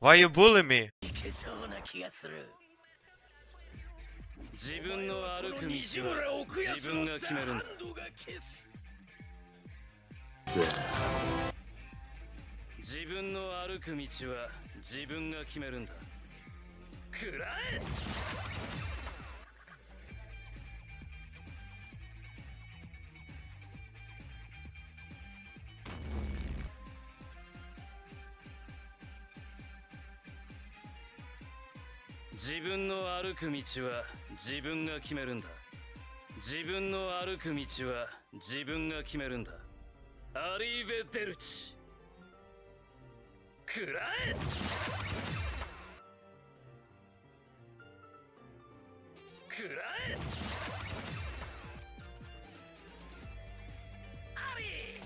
Why you bully me? 自分の歩く道は自分が決めるんだ。自分の歩く道は自分が決めるんだ。くらえ。自分の歩く道は自分が決めるんだ。自分の歩く道は自分が決めるんだ。アリーベデルチ。くらえ。くらえ。アリー。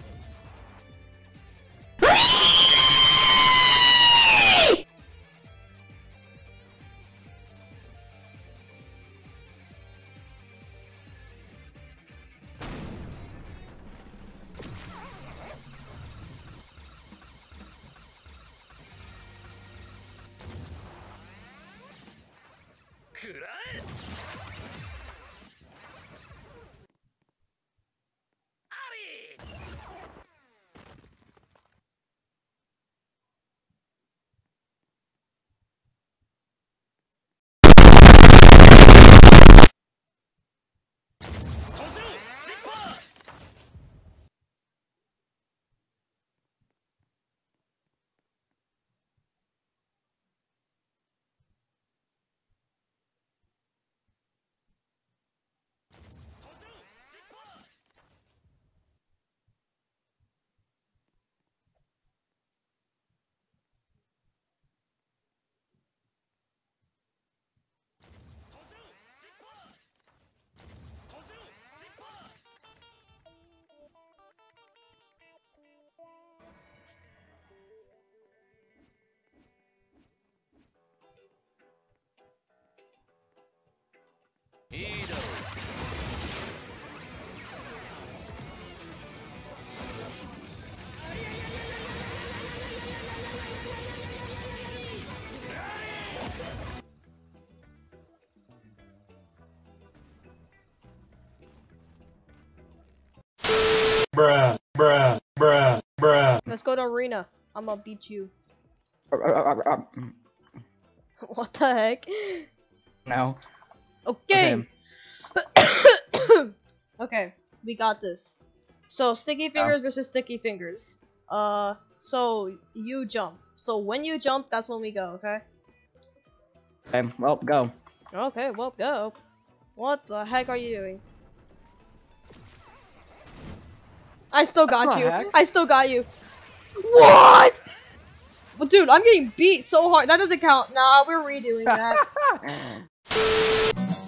くらえ。アリー。登場ジッパー。いいだろう。 Bruh, bruh, bruh, bruh. Let's go to arena. I'm gonna beat you. What the heck? No. Okay. Okay, we got this. So sticky fingers versus sticky fingers. So you jump. So when you jump, that's when we go. Okay. Okay. Well, go. Okay. Well, go. What the heck are you doing? I still got you. I still got you. What? Well, dude, I'm getting beat so hard. That doesn't count. Nah, we're redoing that.